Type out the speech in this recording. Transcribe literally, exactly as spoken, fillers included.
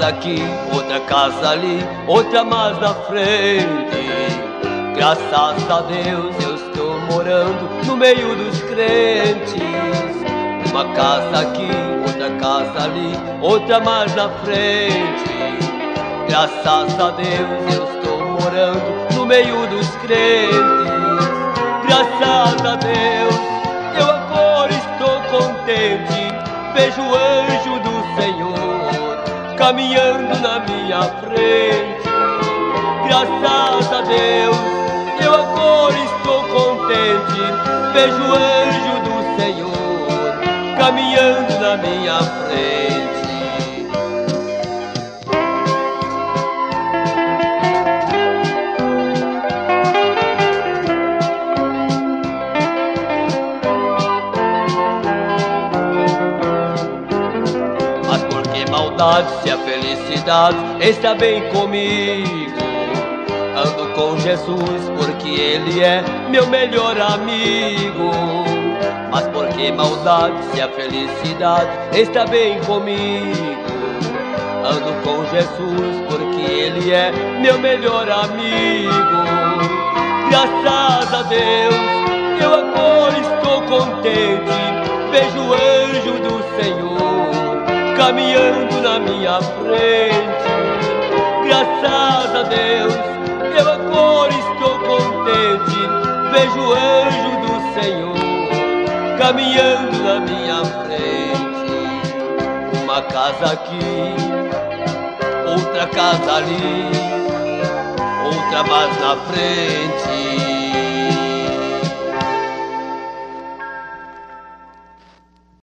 casa aqui, outra casa ali, outra mais na frente. Graças a Deus eu estou morando no meio dos crentes. Uma casa aqui, outra casa ali, outra mais na frente. Graças a Deus eu estou morando no meio dos crentes. Graças a Deus eu agora estou contente. Vejo o anjo do Senhor caminhando na minha frente. Graças a Deus eu agora estou contente. Vejo o anjo do Senhor caminhando na minha frente. Mas por que maldade se a felicidade está bem comigo? Ando com Jesus porque Ele é meu melhor amigo. Mas por que maldade se a felicidade está bem comigo? Ando com Jesus porque Ele é meu melhor amigo. Graças a Deus eu agora estou contente. Vejo o anjo do Senhor caminhando na minha frente. Graças a Deus eu agora estou contente. Vejo o anjo do Senhor caminhando na minha frente. Uma casa aqui, outra casa ali, outra mais na frente.